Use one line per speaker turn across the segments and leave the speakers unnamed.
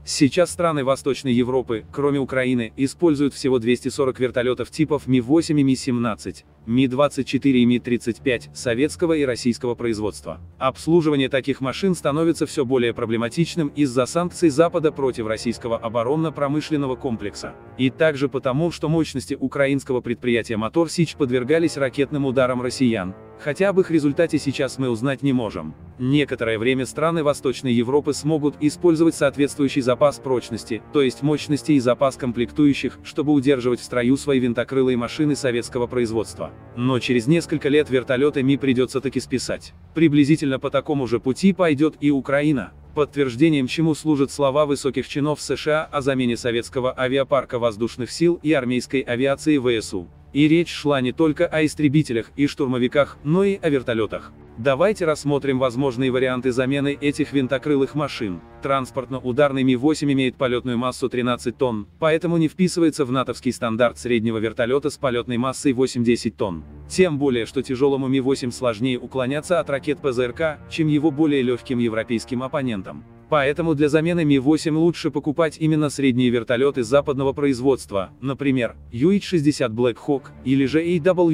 Сейчас страны Восточной Европы, кроме Украины, используют всего 240 вертолетов типов Ми-8 и Ми-17, Ми-24 и Ми-35 советского и российского производства. Обслуживание таких машин становится все более проблематичным из-за санкций Запада против российского оборонно-промышленного комплекса. И также потому, что мощности украинского предприятия «Мотор Сич» подвергались ракетным ударам россиян. Хотя об их результате сейчас мы узнать не можем. Некоторое время страны Восточной Европы смогут использовать соответствующий запас прочности, то есть мощности и запас комплектующих, чтобы удерживать в строю свои винтокрылые машины советского производства. Но через несколько лет вертолеты Ми придется таки списать. Приблизительно по такому же пути пойдет и Украина. Подтверждением чему служат слова высоких чинов США о замене советского авиапарка воздушных сил и армейской авиации ВСУ. И речь шла не только о истребителях и штурмовиках, но и о вертолетах. Давайте рассмотрим возможные варианты замены этих винтокрылых машин. Транспортно-ударный Ми-8 имеет полетную массу 13 тонн, поэтому не вписывается в натовский стандарт среднего вертолета с полетной массой 8-10 тонн. Тем более, что тяжелому Ми-8 сложнее уклоняться от ракет ПЗРК, чем его более легким европейским оппонентам. Поэтому для замены Ми-8 лучше покупать именно средние вертолеты западного производства, например, UH-60 Black Hawk, или же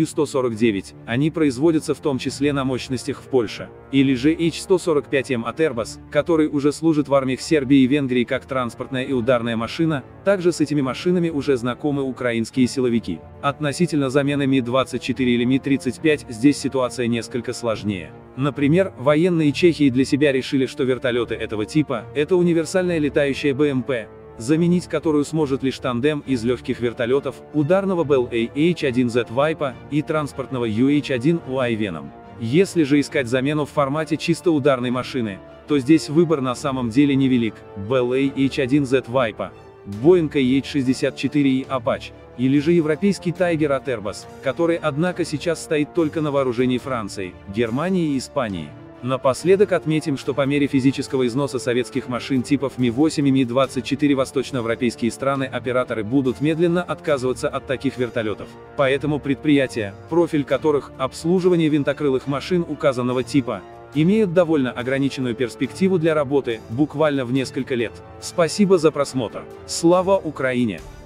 AW-149, они производятся в том числе на мощностях в Польше, или же H-145M от Airbus, который уже служит в армиях Сербии и Венгрии как транспортная и ударная машина. Также с этими машинами уже знакомы украинские силовики. Относительно замены Ми-24 или Ми-35 здесь ситуация несколько сложнее. Например, военные Чехии для себя решили, что вертолеты этого типа – это универсальная летающая БМП, заменить которую сможет лишь тандем из легких вертолетов, ударного Bell AH-1Z Viper и транспортного UH-1Y Venom. Если же искать замену в формате чисто ударной машины, то здесь выбор на самом деле невелик. Bell AH-1Z Viper, Boeing AH-64 и Apache, или же европейский Tiger от Airbus, который, однако, сейчас стоит только на вооружении Франции, Германии и Испании. Напоследок отметим, что по мере физического износа советских машин типов Ми-8 и Ми-24 восточноевропейские страны-операторы будут медленно отказываться от таких вертолетов. Поэтому предприятия, профиль которых – обслуживание винтокрылых машин указанного типа, имеют довольно ограниченную перспективу для работы, буквально в несколько лет. Спасибо за просмотр. Слава Украине!